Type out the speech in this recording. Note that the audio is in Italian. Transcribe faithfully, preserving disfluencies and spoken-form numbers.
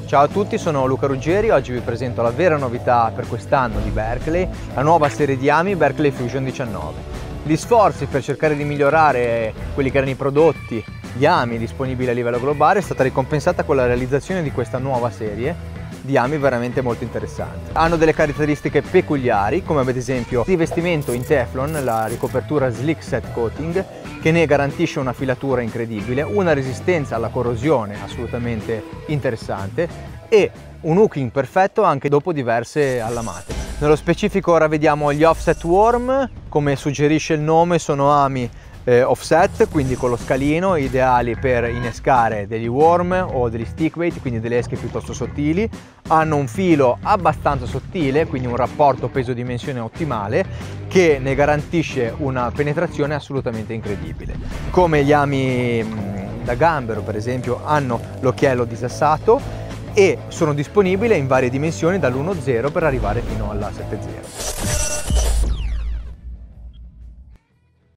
Ciao a tutti, sono Luca Ruggeri, oggi vi presento la vera novità per quest'anno di Berkeley, la nuova serie di ami Berkeley Fusion diciannove. Gli sforzi per cercare di migliorare quelli che erano i prodotti, gli ami disponibili a livello globale, è stata ricompensata con la realizzazione di questa nuova serie di ami veramente molto interessanti. Hanno delle caratteristiche peculiari, come ad esempio il rivestimento in Teflon, la ricopertura Slick Set Coating, che ne garantisce una filatura incredibile, una resistenza alla corrosione assolutamente interessante e un hooking perfetto anche dopo diverse allamate. Nello specifico ora vediamo gli Offset Worm, come suggerisce il nome sono ami eh, offset, quindi con lo scalino, ideali per innescare degli worm o degli stick weight, quindi delle esche piuttosto sottili. Hanno un filo abbastanza sottile, quindi un rapporto peso-dimensione ottimale che ne garantisce una penetrazione assolutamente incredibile. Come gli ami da gambero per esempio hanno l'occhiello disassato e sono disponibili in varie dimensioni dall'uno zero per arrivare fino alla sette zero.